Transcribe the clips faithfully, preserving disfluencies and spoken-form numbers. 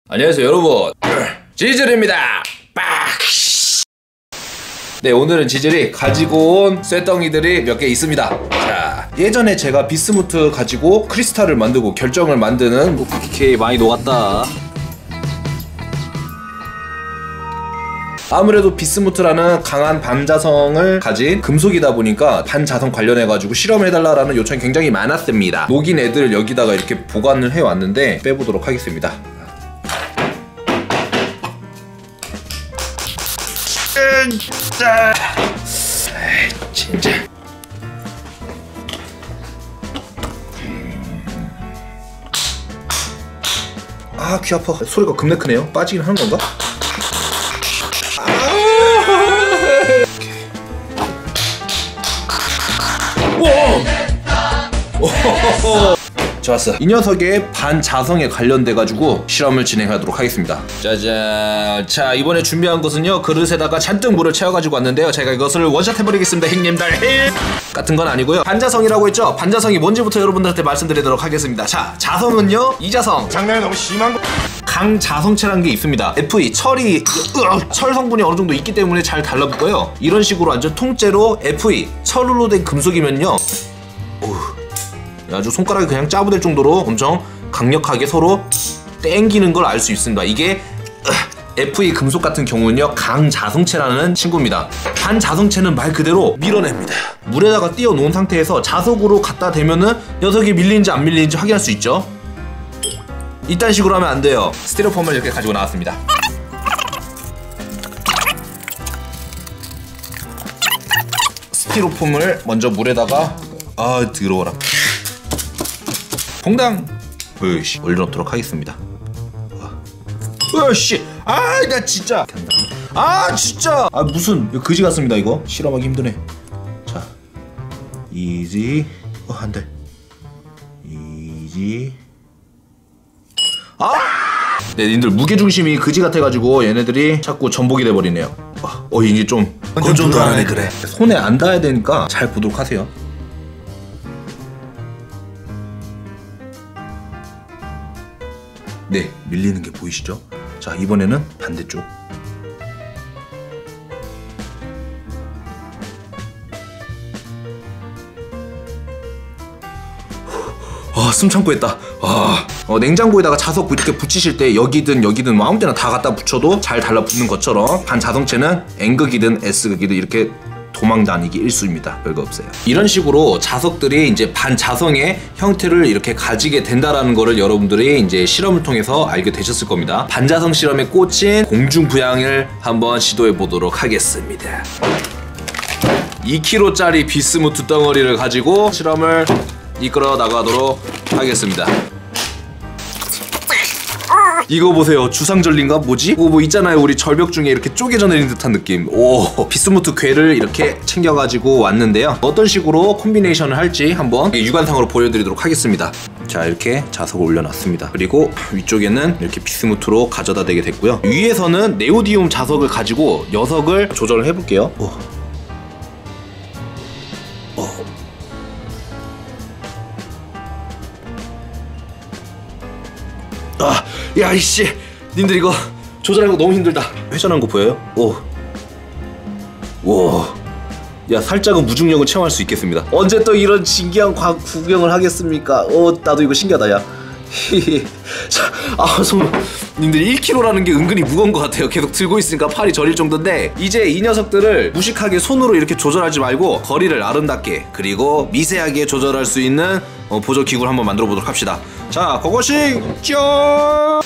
안녕하세요 여러분, 지즐입니다. 빡! 네, 오늘은 지즐이 가지고 온 쇠덩이들이 몇 개 있습니다. 자, 예전에 제가 비스무트 가지고 크리스탈을 만들고 결정을 만드는 오케이, 많이 녹았다. 아무래도 비스무트라는 강한 반자성을 가진 금속이다 보니까 반자성 관련해가지고 실험을 해달라는 요청이 굉장히 많았습니다. 녹인 애들 여기다가 이렇게 보관을 해왔는데 빼보도록 하겠습니다. 진짜 진짜 아, 귀 아파. 소리가 겁나 크네요. 빠지긴 하는 건가? 오! 좋았어. 이 녀석의 반자성에 관련돼가지고 실험을 진행하도록 하겠습니다. 짜잔. 자, 이번에 준비한 것은요, 그릇에다가 잔뜩 물을 채워가지고 왔는데요, 제가 이것을 원샷 해버리겠습니다. 형님들 같은 건 아니고요. 반자성이라고 했죠? 반자성이 뭔지부터 여러분들한테 말씀드리도록 하겠습니다. 자, 자성은요, 이자성. 장난이 너무 심한 거. 강자성체라는 게 있습니다. 에프이, 철이, 철 성분이 어느 정도 있기 때문에 잘 달라붙고요. 이런 식으로 완전 통째로 에프이, 철로 된 금속이면요, 아주 손가락이 그냥 짜부될 정도로 엄청 강력하게 서로 땡기는 걸 알 수 있습니다. 이게 에프이 금속 같은 경우는요, 강자성체라는 친구입니다. 반자성체는 말 그대로 밀어냅니다. 물에다가 띄워 놓은 상태에서 자석으로 갖다 대면은 녀석이 밀리는지 안 밀리는지 확인할 수 있죠. 이딴 식으로 하면 안 돼요. 스티로폼을 이렇게 가지고 나왔습니다. 스티로폼을 먼저 물에다가, 아 더러워라, 퐁당 으이씨 올려놓도록 하겠습니다. 으이씨, 아 나 진짜, 아 진짜, 아 무슨 그지 같습니다. 이거 실험하기 힘드네. 자, 이지, 어 안돼, 이지. 아! 네, 님들 무게중심이 그지 같아가지고 얘네들이 자꾸 전복이 돼버리네요. 어, 이게 좀 건조도 안 해. 그래, 손에 안 닿아야 되니까 잘 보도록 하세요. 네, 밀리는 게 보이시죠? 자, 이번에는 반대쪽. 아, 숨 참고 했다. 아, 어, 냉장고에다가 자석 이렇게 붙이실 때 여기든 여기든 뭐 아무 데나 다 갖다 붙여도 잘 달라붙는 것처럼 반자성체는 N극이든 S극이든 이렇게 도망다니기 일수입니다. 별거 없어요. 이런 식으로 자석들이 이제 반자성의 형태를 이렇게 가지게 된다라는 거를 여러분들이 이제 실험을 통해서 알게 되셨을 겁니다. 반자성 실험에 꽂힌 공중부양을 한번 시도해 보도록 하겠습니다. 이 킬로그램짜리 비스무트 덩어리를 가지고 실험을 이끌어 나가도록 하겠습니다. 이거 보세요. 주상절린가? 뭐지? 이거 뭐 있잖아요, 우리 절벽 중에 이렇게 쪼개져 내린 듯한 느낌. 오, 비스무트 괴를 이렇게 챙겨가지고 왔는데요, 어떤 식으로 콤비네이션을 할지 한번 육안상으로 보여드리도록 하겠습니다. 자, 이렇게 자석을 올려놨습니다. 그리고 위쪽에는 이렇게 비스무트로 가져다 대게 됐고요. 위에서는 네오디움 자석을 가지고 녀석을 조절을 해볼게요. 오. 아, 야 이씨, 님들 이거 조절하는 거 너무 힘들다. 회전한 거 보여요? 오, 오, 야 살짝은 무중력을 체험할 수 있겠습니다. 언제 또 이런 신기한 과학 구경을 하겠습니까? 어, 나도 이거 신기하다, 야. 히히. 자, 아, 손, 님들 일 킬로그램라는 게 은근히 무거운 것 같아요. 계속 들고 있으니까 팔이 저릴 정도인데, 이제 이 녀석들을 무식하게 손으로 이렇게 조절하지 말고 거리를 아름답게 그리고 미세하게 조절할 수 있는 어, 보조 기구를 한번 만들어 보도록 합시다. 자, 고고싱 쭉!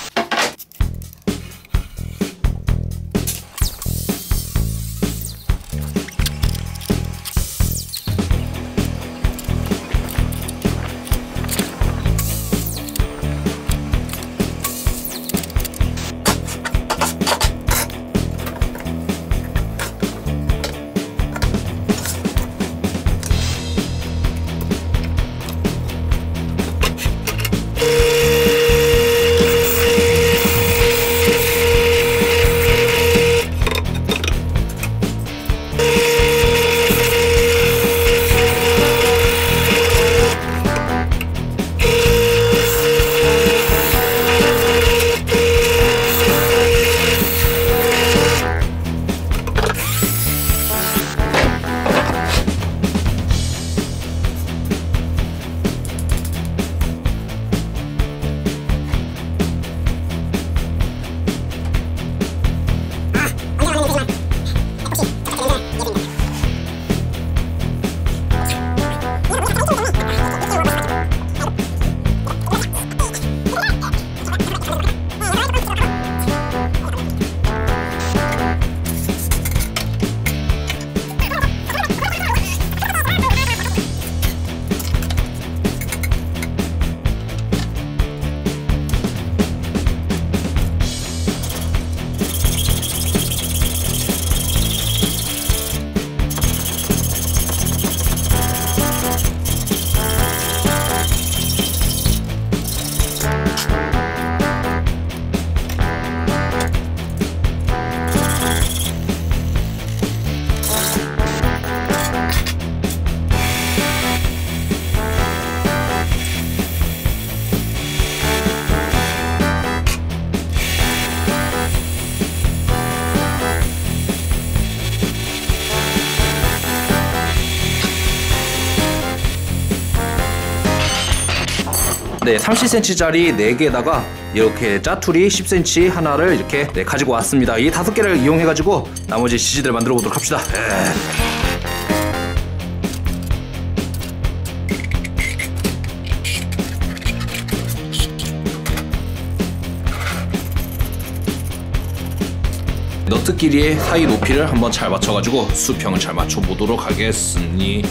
네, 삼십 센티미터짜리 네 개에다가 이렇게 짜투리 십 센티미터 하나를 이렇게 네, 가지고 왔습니다. 이 다섯 개를 이용해가지고 나머지 지지대를 만들어 보도록 합시다. 에이. 너트끼리의 사이 높이를 한번 잘 맞춰가지고 수평을 잘 맞춰보도록 하겠습니다.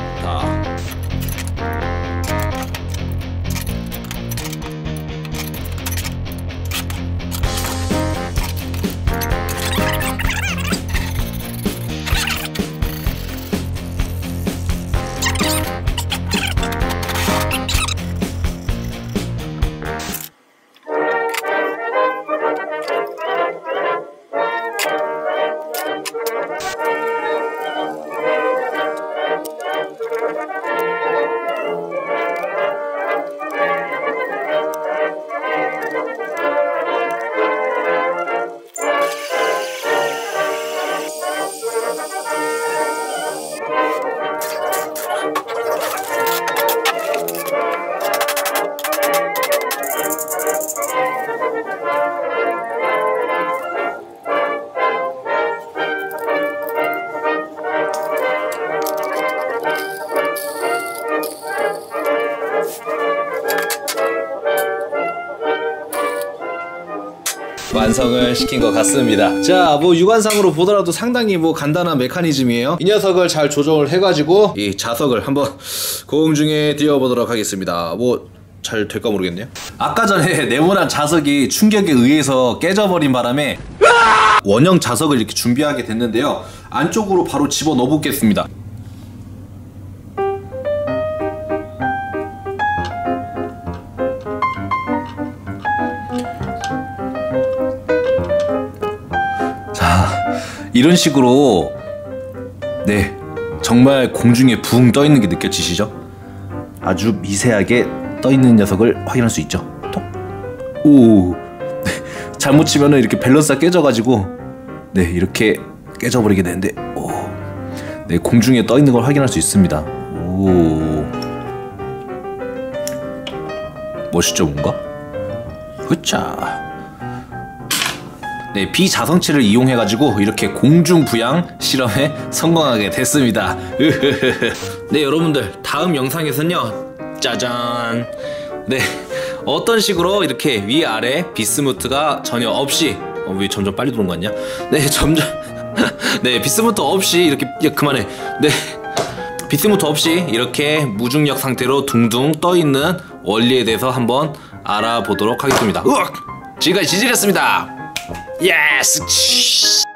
완성을 시킨 것 같습니다. 자, 뭐 육안상으로 보더라도 상당히 뭐 간단한 메커니즘이에요. 이 녀석을 잘 조정을 해가지고 이 자석을 한번 공중에 띄워보도록 하겠습니다. 뭐 잘 될까 모르겠네요. 아까 전에 네모난 자석이 충격에 의해서 깨져버린 바람에 원형 자석을 이렇게 준비하게 됐는데요. 안쪽으로 바로 집어 넣어 보겠습니다. 이런 식으로 네 정말 공중에 붕 떠있는 게 느껴지시죠? 아주 미세하게 떠있는 녀석을 확인할 수 있죠. 톡. 오. 네, 잘못 치면은 이렇게 밸런스가 깨져가지고 네 이렇게 깨져버리게 되는데 오. 네 공중에 떠있는 걸 확인할 수 있습니다. 오. 멋있죠 뭔가? 흐차. 네, 비자성체를 이용해가지고 이렇게 공중부양 실험에 성공하게 됐습니다. 네, 여러분들 다음 영상에서는요, 짜잔. 네, 어떤 식으로 이렇게 위아래 비스무트가 전혀 없이 어, 왜 점점 빨리 들어온 거 같냐? 네, 점점 네, 비스무트 없이 이렇게 야, 그만해. 네, 비스무트 없이 이렇게 무중력 상태로 둥둥 떠있는 원리에 대해서 한번 알아보도록 하겠습니다. 으악! 지금까지 지질이었습니다. 예스!